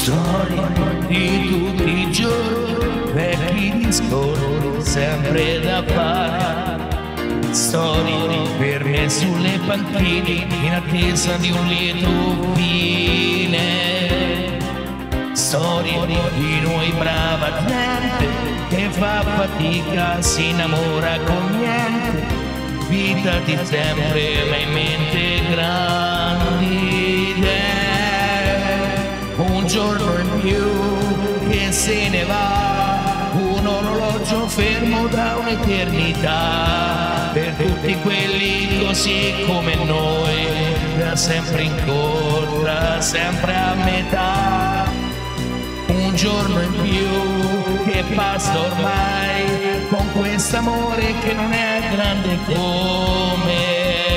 Storie di tutti i giorni, vecchi discorsi sempre da fare. Storie ferme sulle panchine in attesa di un lieto fine. Storie di noi brava gente che fa fatica, si innamora con niente. Vita di sempre ma in mente grandi idee. Un giorno in più che se ne va, un orologio fermo da un'eternità, per tutti quelli così come noi, da sempre in corsa, sempre a metà. Un giorno in più che passa ormai, con quest'amore che non è grande come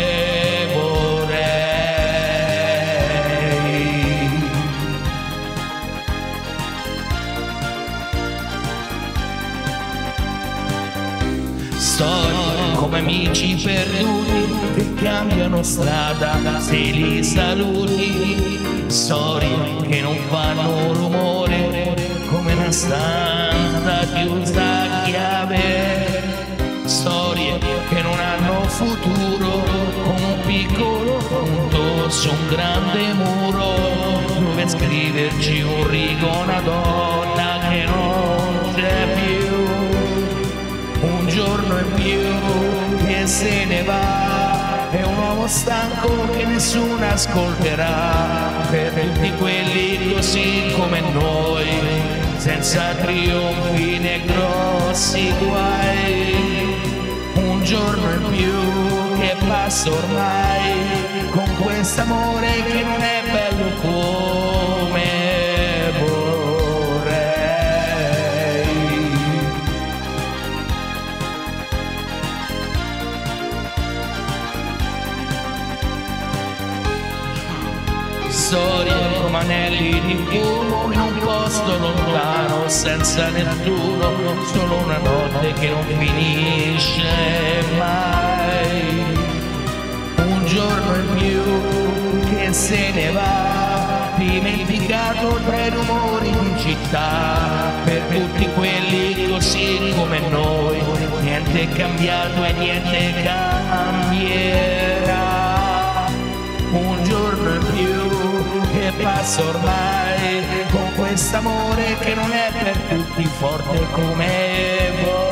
storie come amici perduti che cambiano strada se li saluti. Storie che non fanno rumore come una stanza chiusa a chiave. Storie che non hanno futuro come un piccolo punto su un grande muro, dove scriverci un rigo, una donna che non c'è più. Un giorno in più che se ne va, è un uomo stanco che nessuno ascolterà, per tutti quelli così come noi, senza trionfi né grossi guai. Un giorno in più che passa ormai, con quest'amore che non è bello come vorrei. Storie come anelli di fumo in un posto lontano, senza nessuno, solo una notte che non finisce mai. Un giorno in più che se ne va, dimenticato tra i rumori di città, per tutti quelli così come noi, niente è cambiato e niente cambierà. Un giorno in più che passa ormai, con quest'amore che non è per tutti forte come voi.